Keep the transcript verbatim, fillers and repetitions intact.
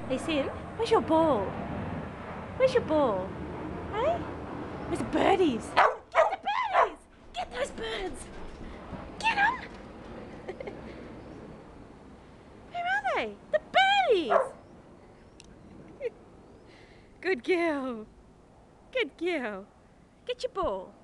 Hey, Sin, where's your ball? Where's your ball? Hey? Where's the birdies? Get the birdies! Get those birds! Get them! Where are they? The birdies! Good girl. Good girl. Get your ball.